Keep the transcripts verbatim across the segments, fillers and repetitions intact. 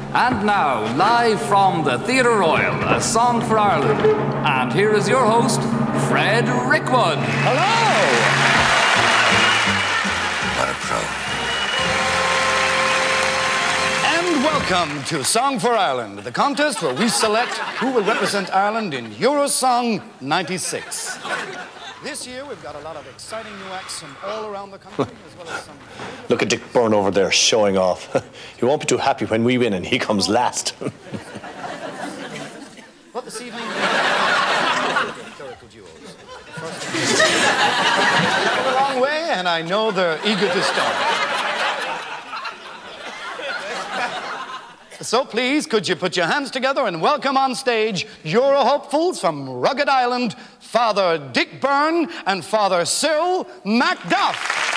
And now, live from the Theatre Royal, A Song for Ireland. And here is your host, Fred Rickwood. Hello! What a pro. And welcome to Song for Ireland, the contest where we select who will represent Ireland in Eurosong ninety-six. This year, we've got a lot of exciting new acts from all around the country, as well as some... Look at Dick Byrne over there showing off. He won't be too happy when we win and he comes last. But this evening... Historical duos. First... a long way, and I know they're eager to start. So please, could you put your hands together and welcome on stage Euro hopefuls from rugged Ireland, Father Dick Byrne and Father Cyril Macduff.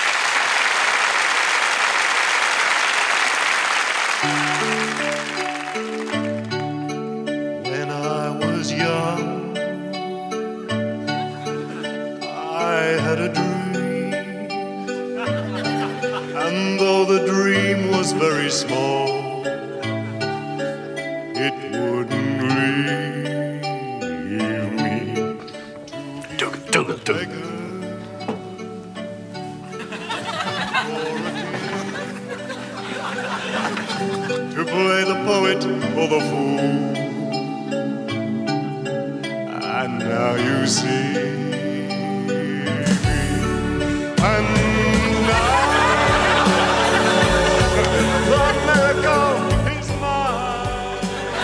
When I was young, I had a dream, and though the dream was very small, it wouldn't leave me to Dougal, Dougal. to play the poet or the fool. And now you see me, and now the miracle is mine.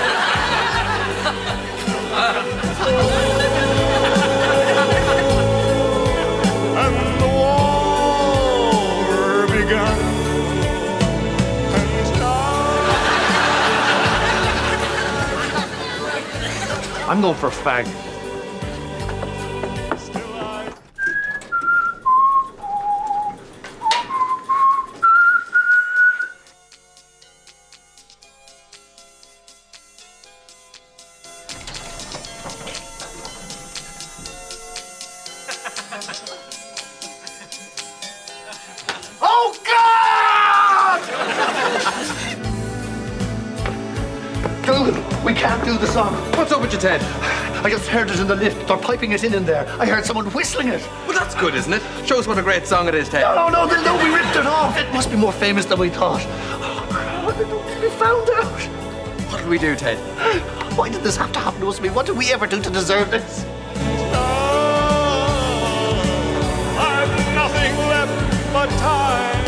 And the war began. I'm going for a fag. Oh, God! Dougal, we can't do the song. What's up with you, Ted? I just heard it in the lift. They're piping it in in there. I heard someone whistling it. Well, that's good, isn't it? Shows what a great song it is, Ted. No, no, no, no, we ripped it off. It must be more famous than we thought. Oh, God, we found out. What did we do, Ted? Why did this have to happen to us? What did we ever do to deserve this? I've nothing left but time.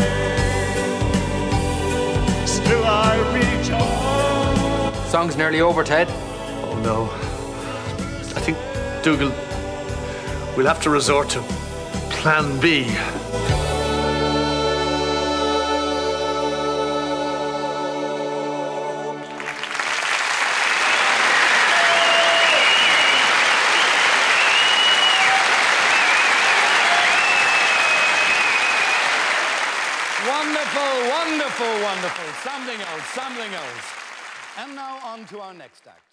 Still I reach on. Song's nearly over, Ted. Oh, no. I think, Dougal, we'll have to resort to Plan B. Wonderful, wonderful, wonderful. Something else, something else. And now on to our next act.